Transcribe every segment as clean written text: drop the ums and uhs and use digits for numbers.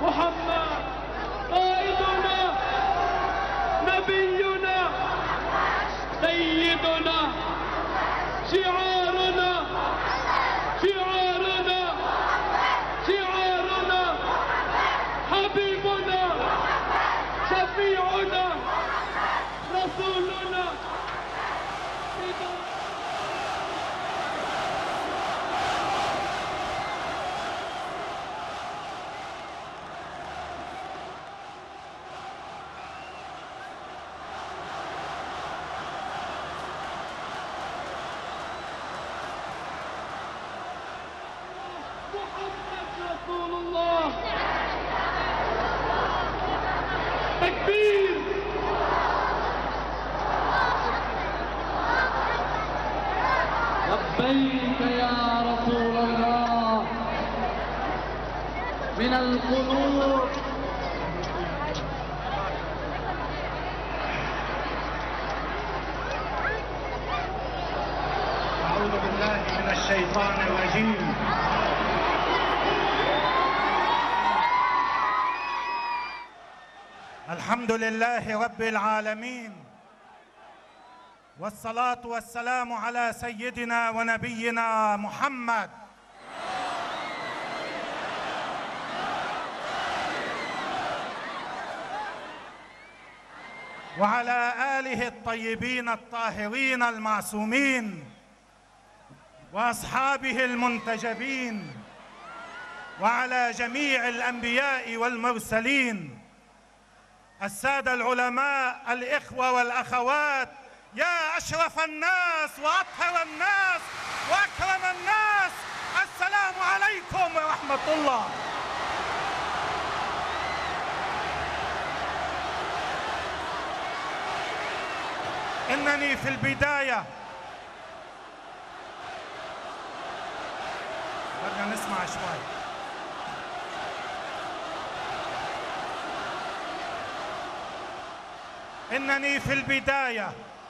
محمد قائدنا نبينا سيدنا شعارنا شعارنا شعارنا حبيبنا شفيعنا رسولنا. رسول الله. تكبير. لبيك يا رسول الله من القلوب. أعوذ بالله من الشيطان الرجيم. الحمد لله رب العالمين، والصلاة والسلام على سيدنا ونبينا محمد وعلى آله الطيبين الطاهرين المعصومين وأصحابه المنتجبين وعلى جميع الأنبياء والمرسلين. السادة العلماء، الإخوة والأخوات، يا أشرف الناس وأطهر الناس وأكرم الناس، السلام عليكم ورحمة الله. إنني في البداية بدنا نسمع شوي. إنني في البداية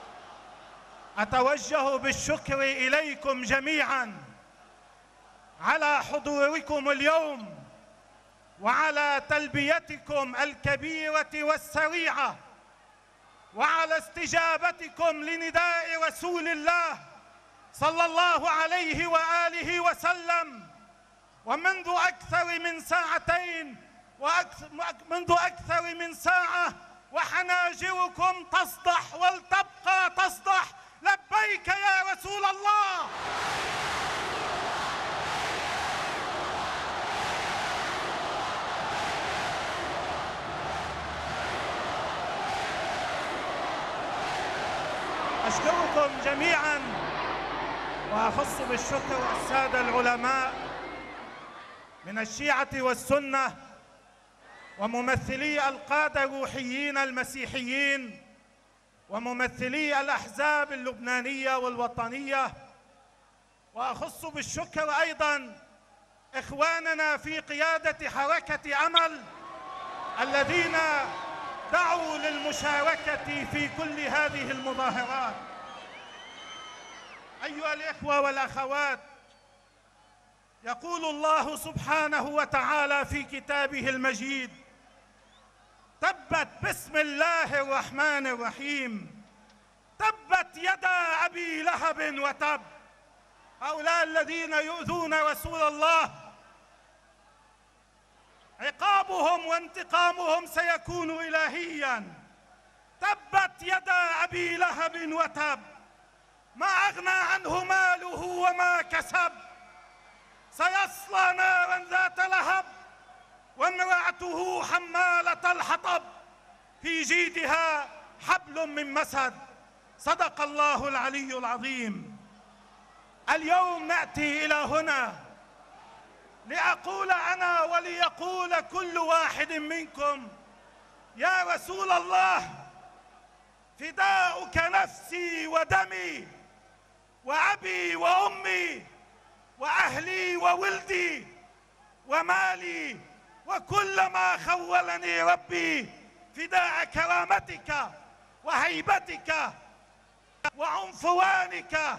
أتوجه بالشكر إليكم جميعاً على حضوركم اليوم وعلى تلبيتكم الكبيرة والسريعة وعلى استجابتكم لنداء رسول الله صلى الله عليه وآله وسلم. ومنذ أكثر من ساعتين منذ أكثر من ساعة وحناجركم تصدح ولتبقى تصدح لبيك يا رسول الله. أشكركم جميعا وأخص بالشكر السادة العلماء من الشيعة والسنة وممثلي القادة الروحيين المسيحيين وممثلي الأحزاب اللبنانية والوطنية. وأخص بالشكر أيضا إخواننا في قيادة حركة أمل الذين دعوا للمشاركة في كل هذه المظاهرات. أيها الإخوة والأخوات، يقول الله سبحانه وتعالى في كتابه المجيد: تبت بسم الله الرحمن الرحيم تبت يدا أبي لهب وتب. هؤلاء الذين يؤذون رسول الله عقابهم وانتقامهم سيكون إلهيا. تبت يدا أبي لهب وتب ما أغنى عنه ماله وما كسب سيصلى نارا ذات لهب وامرأته حمالة الحطب في جيدها حبل من مسد. صدق الله العلي العظيم. اليوم نأتي إلى هنا لأقول أنا وليقول كل واحد منكم: يا رسول الله، فداؤك نفسي ودمي وأبي وأمي وأهلي وولدي ومالي وكل ما خولني ربي فداء كرامتك وهيبتك وعنفوانك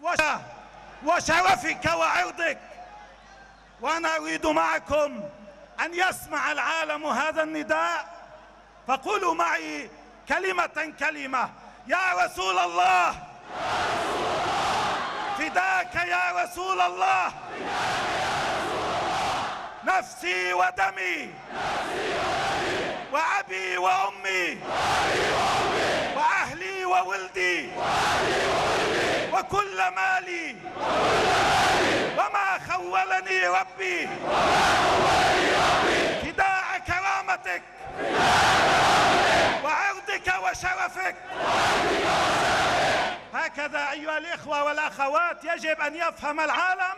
وشرفك وعرضك. وأنا أريد معكم أن يسمع العالم هذا النداء؟ فقولوا معي كلمة كلمة: يا رسول الله، فداك يا رسول الله، نفسي ودمي وأبي وأمي وأهلي وولدي وكل مالي وما خولني ربي فداء كرامتك وعرضك وشرفك. هكذا أيها الإخوة والأخوات يجب أن يفهم العالم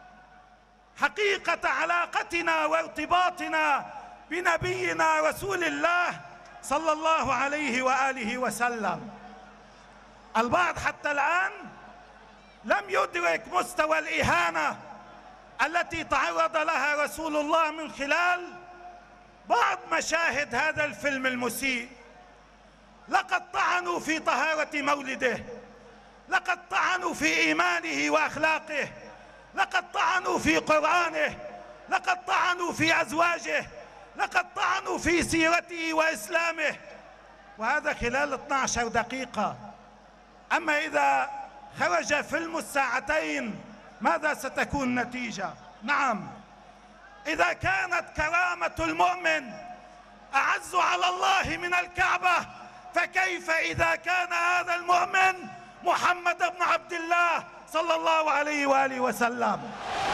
حقيقة علاقتنا وارتباطنا بنبينا رسول الله صلى الله عليه وآله وسلم. البعض حتى الآن لم يدرك مستوى الإهانة التي تعرض لها رسول الله من خلال بعض مشاهد هذا الفيلم المسيء. لقد طعنوا في طهارة مولده، لقد طعنوا في إيمانه وأخلاقه، لقد طعنوا في قرآنه، لقد طعنوا في أزواجه، لقد طعنوا في سيرته وإسلامه، وهذا خلال 12 دقيقة. أما إذا خرج فيلم الساعتين ماذا ستكون النتيجة؟ نعم، إذا كانت كرامة المؤمن أعز على الله من الكعبة، فكيف إذا كان هذا المؤمن محمد بن عبد الله صلى الله عليه وآله وسلم؟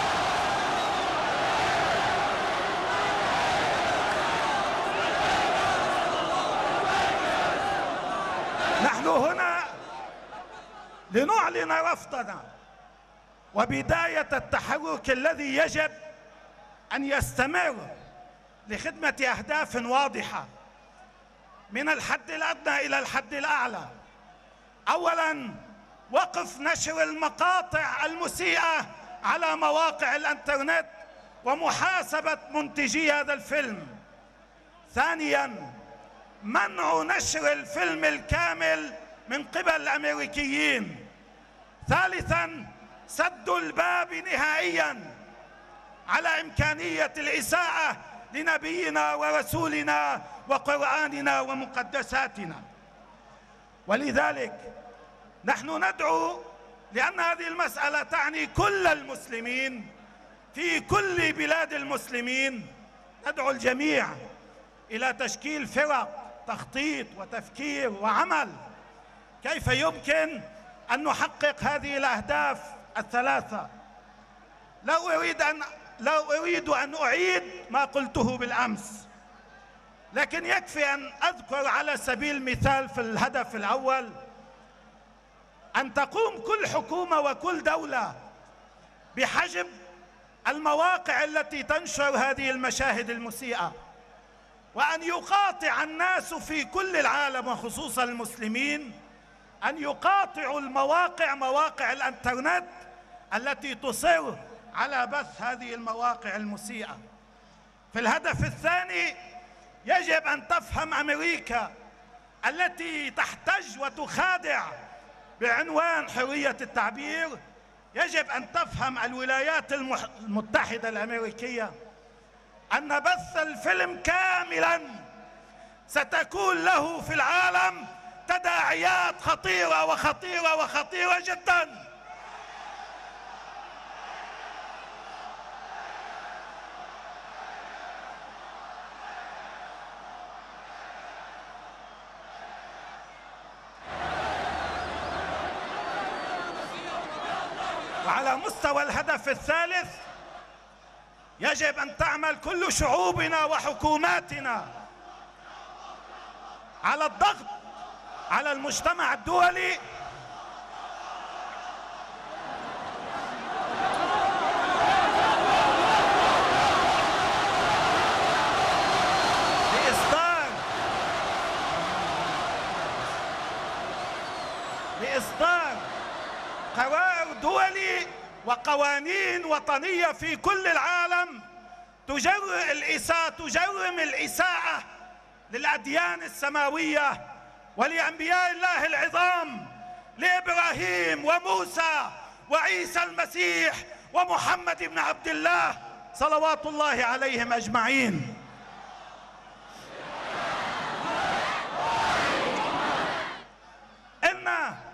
نحن هنا لنعلن رفضنا وبداية التحرك الذي يجب أن يستمر لخدمة أهداف واضحة من الحد الأدنى إلى الحد الأعلى. أولاً، وقف نشر المقاطع المسيئة على مواقع الإنترنت ومحاسبة منتجي هذا الفيلم. ثانياً، منع نشر الفيلم الكامل من قبل الأمريكيين. ثالثاً، سد الباب نهائياً على إمكانية الإساءة لنبينا ورسولنا وقرآننا ومقدساتنا. ولذلك نحن ندعو، لأن هذه المسألة تعني كل المسلمين في كل بلاد المسلمين، ندعو الجميع إلى تشكيل فرق تخطيط وتفكير وعمل كيف يمكن أن نحقق هذه الأهداف الثلاثة. لا أريد أن أعيد ما قلته بالأمس، لكن يكفي أن أذكر على سبيل المثال في الهدف الأول أن تقوم كل حكومة وكل دولة بحجب المواقع التي تنشر هذه المشاهد المسيئة، وأن يقاطع الناس في كل العالم وخصوصا المسلمين أن يقاطعوا مواقع الإنترنت التي تصر على بث هذه المواقع المسيئة. في الهدف الثاني يجب أن تفهم أمريكا التي تحتج وتخادع بعنوان حرية التعبير، يجب أن تفهم الولايات المتحدة الأمريكية أن بث الفيلم كاملاً ستكون له في العالم تداعيات خطيرة وخطيرة وخطيرة جداً. وعلى مستوى الهدف الثالث يجب أن تعمل كل شعوبنا وحكوماتنا على الضغط على المجتمع الدولي لإصدار قرار دولي وقوانين وطنية في كل العالم تجرم الإساءة للأديان السماوية ولأنبياء الله العظام، لإبراهيم وموسى وعيسى المسيح ومحمد بن عبد الله صلوات الله عليهم أجمعين. إن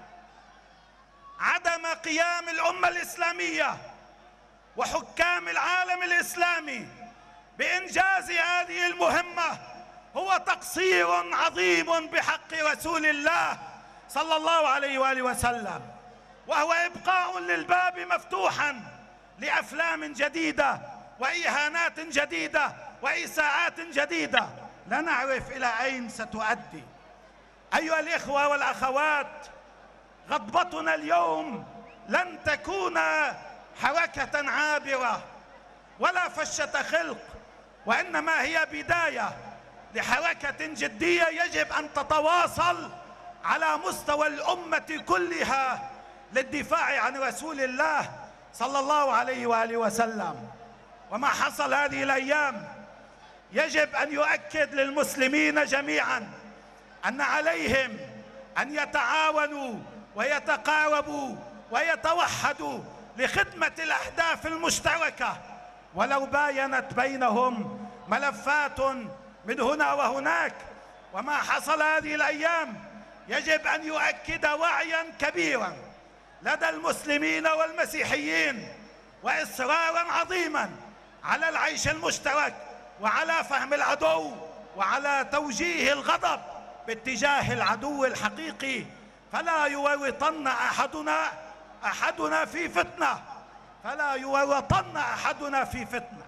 عدم قيام الأمة الإسلامية وحكام العالم الإسلامي بإنجاز هذه المهمة هو تقصير عظيم بحق رسول الله صلى الله عليه وآله وسلم، وهو إبقاء للباب مفتوحا لأفلام جديدة وإهانات جديدة وإساءات جديدة لا نعرف إلى أين ستؤدي. أيها الإخوة والأخوات، غضبتنا اليوم لن تكون حركة عابرة ولا فشة خلق، وإنما هي بداية لحركة جدية يجب أن تتواصل على مستوى الأمة كلها للدفاع عن رسول الله صلى الله عليه وآله وسلم. وما حصل هذه الأيام يجب أن يؤكد للمسلمين جميعا أن عليهم أن يتعاونوا ويتقاربوا ويتوحدوا لخدمة الأهداف المشتركة، ولو باينت بينهم ملفات من هنا وهناك. وما حصل هذه الأيام يجب أن يؤكد وعيا كبيرا لدى المسلمين والمسيحيين وإصرارا عظيما على العيش المشترك وعلى فهم العدو وعلى توجيه الغضب باتجاه العدو الحقيقي، فلا يورطن أحدنا في فتنة، فلا يورطن أحدنا في فتنة.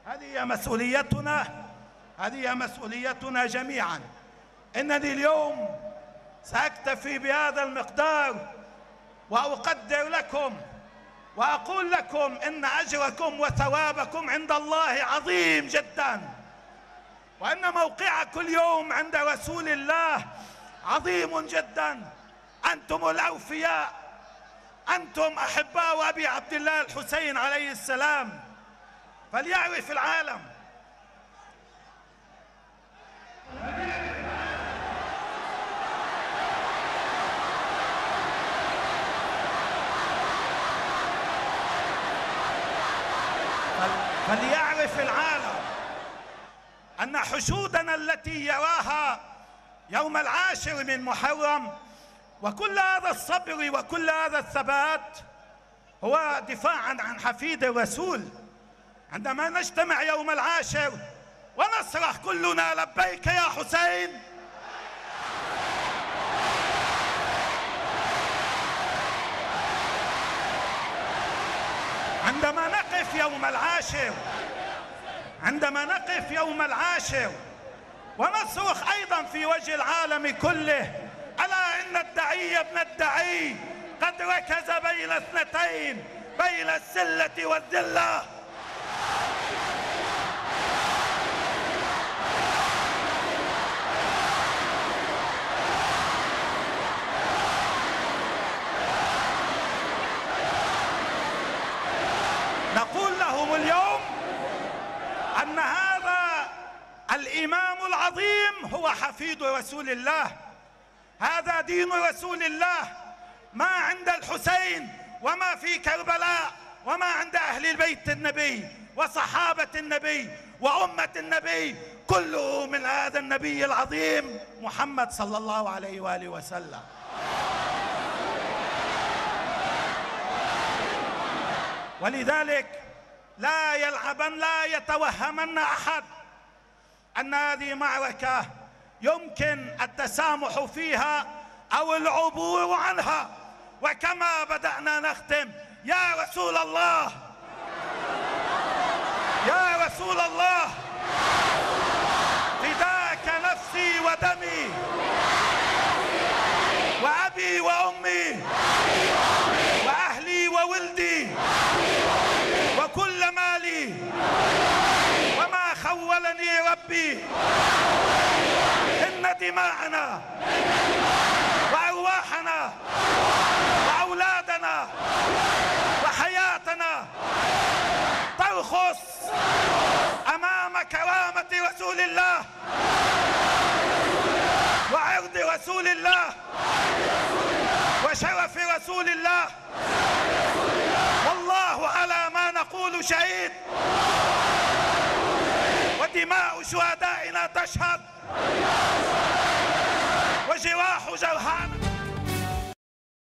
هذه مسؤوليتنا جميعا. إنني اليوم سأكتفي بهذا المقدار وأقدر لكم وأقول لكم إن أجركم وثوابكم عند الله عظيم جدا، وإن موقعكم اليوم عند رسول الله عظيم جدا. أنتم الأوفياء، أنتم أحباء أبي عبد الله الحسين عليه السلام. فليعرف العالم أن حشودنا التي يراها يوم 10 من محرم وكل هذا الصبر وكل هذا الثبات هو دفاعا عن حفيد الرسول. عندما نجتمع يوم 10 ونصرخ كلنا لبيك يا حسين، عندما نقف يوم 10 ونصرخ أيضا في وجه العالم كله ألا إن الدعي ابن الدعي قد ركز بين اثنتين، بين السلة والذلة. نقول لهم اليوم أن هذا الإمام العظيم هو حفيد رسول الله، هذا دين رسول الله. ما عند الحسين وما في كربلاء وما عند أهل البيت النبي وصحابة النبي وأمة النبي كله من هذا النبي العظيم محمد صلى الله عليه وآله وسلم. ولذلك لا يتوهمن أحد أن هذه معركة يمكن التسامح فيها أو العبور عنها. وكما بدأنا نختم: يا رسول الله، يا رسول الله، فداك نفسي ودمي وأبي وأمي وأهلي وولدي وكل مالي وما خولني ربي، إن دماءنا وأرواحنا وأولادنا وحياتنا ترخص أمام كرامة رسول الله وعرض رسول الله وشرف رسول الله. والله على ما نقول يقول شهيد، ودماء شهدائنا تشهد، وجراح جرحانا